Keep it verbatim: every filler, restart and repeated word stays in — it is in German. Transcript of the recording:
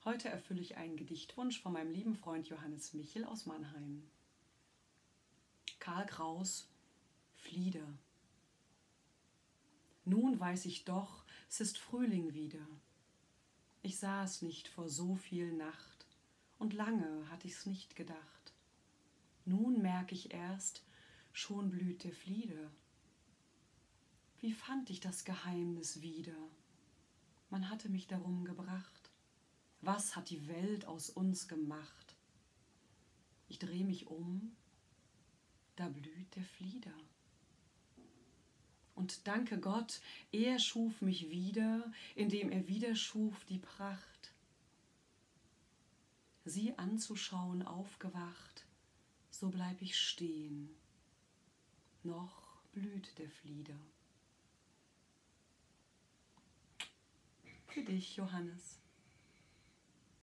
Heute erfülle ich einen Gedichtwunsch von meinem lieben Freund Johannes Michel aus Mannheim. Karl Kraus, Flieder. Nun weiß ich doch, es ist Frühling wieder. Ich saß nicht vor so viel Nacht, und lange hatt ich's nicht gedacht. Nun merk ich erst, schon blüht der Flieder. Wie fand ich das Geheimnis wieder? Man hatte mich darum gebracht. Was hat die Welt aus uns gemacht? Ich dreh mich um, da blüht der Flieder. Und danke Gott, er schuf mich wieder, indem er wieder schuf die Pracht. Sie anzuschauen aufgewacht, so bleib ich stehen, noch blüht der Flieder. Für dich, Johannes.